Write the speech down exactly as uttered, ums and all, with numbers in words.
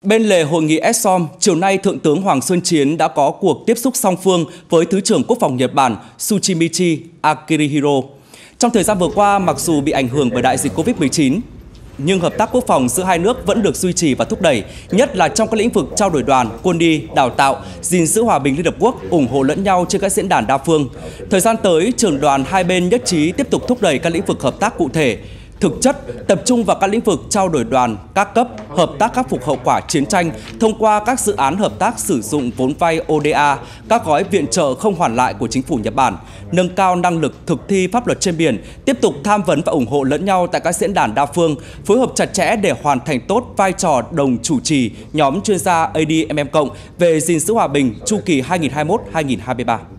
Bên lề hội nghị ét xom, chiều nay Thượng tướng Hoàng Xuân Chiến đã có cuộc tiếp xúc song phương với Thứ trưởng Quốc phòng Nhật Bản Tsuchimichi Akihiro. Trong thời gian vừa qua, mặc dù bị ảnh hưởng bởi đại dịch Covid mười chín, nhưng hợp tác quốc phòng giữa hai nước vẫn được duy trì và thúc đẩy, nhất là trong các lĩnh vực trao đổi đoàn, quân y, đào tạo, gìn giữ hòa bình Liên Hợp Quốc, ủng hộ lẫn nhau trên các diễn đàn đa phương. Thời gian tới, trưởng đoàn hai bên nhất trí tiếp tục thúc đẩy các lĩnh vực hợp tác cụ thể, thực chất, tập trung vào các lĩnh vực trao đổi đoàn các cấp, hợp tác khắc phục hậu quả chiến tranh thông qua các dự án hợp tác sử dụng vốn vay o đê a, các gói viện trợ không hoàn lại của chính phủ Nhật Bản, nâng cao năng lực thực thi pháp luật trên biển, tiếp tục tham vấn và ủng hộ lẫn nhau tại các diễn đàn đa phương, phối hợp chặt chẽ để hoàn thành tốt vai trò đồng chủ trì nhóm chuyên gia a đê em em cộng về gìn giữ hòa bình chu kỳ hai nghìn không trăm hai mươi mốt đến hai nghìn không trăm hai mươi ba.